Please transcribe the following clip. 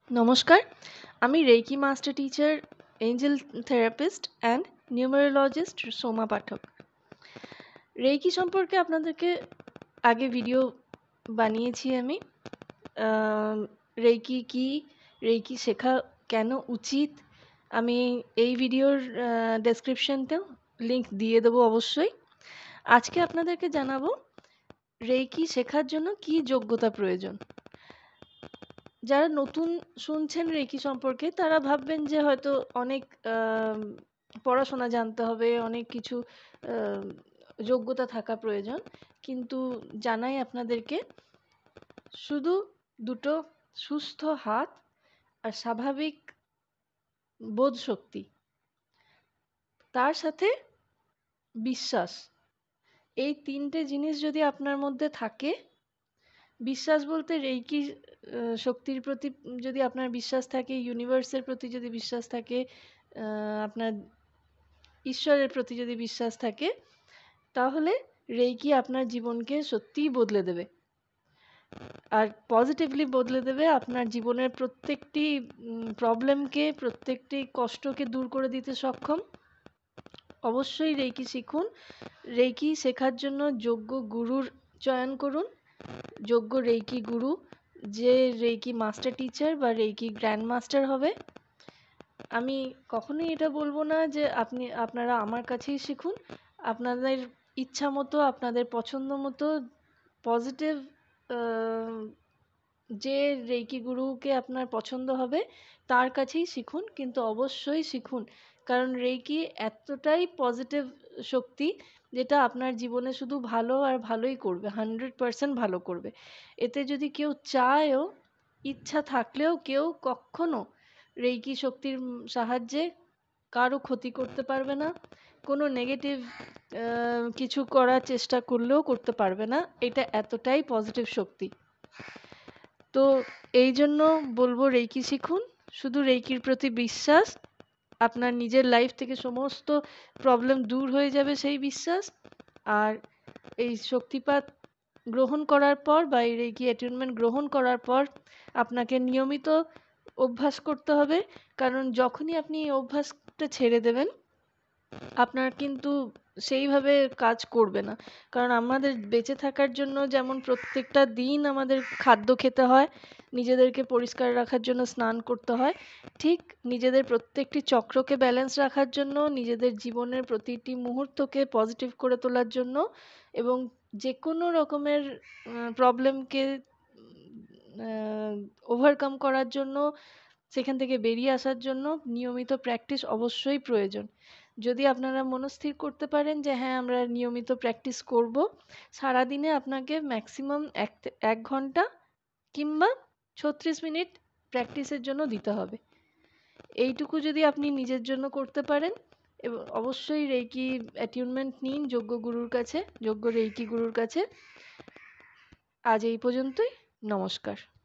নমস্কার, আমি reiki master teacher, angel therapist and numerologist Soma Pathak. Reiki সম্পর্কে আপনাদেরকে আগে ভিডিও বানিয়েছি আমি। রেকি কি, রেকি শেখা কেন উচিত, আমি এই ভিডিওর ডেসক্রিপশনতেও লিংক দিয়ে দেবো অবশ্যই। আজকে আপনাদেরকে জানাবো রেকি শেখার জন্য কি যোগ্যতা প্রয়োজন। যারা নতুন শুনছেন রেকি সম্পর্কে তারা ভাববেন যে হয়তো অনেক পড়াশোনা জানতে হবে, অনেক কিছু যোগ্যতা থাকা প্রয়োজন, কিন্তু জানাই আপনাদেরকে শুধু দুটো সুস্থ হাত আর স্বাভাবিক বোধ শক্তি, তার সাথে বিশ্বাস, এই তিনটে জিনিস যদি আপনার মধ্যে থাকে, বিশ্বাস বলতে রেকি শক্তির প্রতি যদি আপনার বিশ্বাস থাকে, ইউনিভার্সের প্রতি যদি বিশ্বাস থাকে, আপনার ঈশ্বরের প্রতি যদি বিশ্বাস থাকে, তাহলে রেকি আপনার জীবনকে সত্যিই বদলে দেবে, আর পজিটিভলি বদলে দেবে। আপনার জীবনের প্রত্যেকটি প্রবলেমকে, প্রত্যেকটি কষ্টকে দূর করে দিতে সক্ষম। অবশ্যই রেকি শিখুন। রেকি শেখার জন্য যোগ্য গুরুর চয়ন করুন। যোগ্য রেকি গুরু, যে রেকি মাস্টার টিচার বা রেকি গ্র্যান্ড মাস্টার হবে। আমি কখনোই এটা বলবো না যে আপনারা আমার কাছেই শিখুন। আপনাদের ইচ্ছা মতো, আপনাদের পছন্দ মতো পজিটিভ যে রেকি গুরুকে আপনার পছন্দ হবে তার কাছেই শিখুন, কিন্তু অবশ্যই শিখুন, কারণ রেকি এতটাই পজিটিভ শক্তি যেটা আপনার জীবনে শুধু ভালো আর ভালোই করবে, 100% ভালো করবে। এতে যদি কেউ চায়ও, ইচ্ছা থাকলেও কেউ কখনো রেকি শক্তির সাহায্যে কারো ক্ষতি করতে পারবে না, কোনো নেগেটিভ কিছু করার চেষ্টা করলেও করতে পারবে না। এটা এতটাই পজিটিভ শক্তি। তো এই জন্য বলবো রেকি শিখুন। শুধু রেকির প্রতি বিশ্বাস, আপনার নিজের লাইফ থেকে সমস্ত প্রবলেম দূর হয়ে যাবে সেই বিশ্বাস। আর এই শক্তিপাত গ্রহণ করার পর বা এই রেকি অ্যাটেনমেন্ট গ্রহণ করার পর আপনাকে নিয়মিত অভ্যাস করতে হবে, কারণ যখনই আপনি এই অভ্যাসটা ছেড়ে দেবেন আপনার কিন্তু সেইভাবে কাজ করবে না। কারণ আমাদের বেঁচে থাকার জন্য যেমন প্রত্যেকটা দিন আমাদের খাদ্য খেতে হয়, নিজেদেরকে পরিষ্কার রাখার জন্য স্নান করতে হয়, ঠিক নিজেদের প্রত্যেকটি চক্রকে ব্যালেন্স রাখার জন্য, নিজেদের জীবনের প্রতিটি মুহূর্তকে পজিটিভ করে তোলার জন্য এবং যে কোনো রকমের প্রবলেমকে ওভারকাম করার জন্য, সেখান থেকে বেরিয়ে আসার জন্য নিয়মিত প্র্যাকটিস অবশ্যই প্রয়োজন। যদি আপনারা মনস্থির করতে পারেন যে হ্যাঁ আমরা নিয়মিত প্র্যাকটিস করব, সারাদিনে আপনাকে ম্যাক্সিমাম 1 ঘন্টা কিংবা 36 মিনিট প্র্যাকটিসের জন্য দিতে হবে। এইটুকু যদি আপনি নিজের জন্য করতে পারেন, এবং অবশ্যই রেকি অ্যাটিউনমেন্ট নিন যোগ্য গুরুর কাছে, যোগ্য রেকি গুরুর কাছে। আজ এই পর্যন্তই। নমস্কার।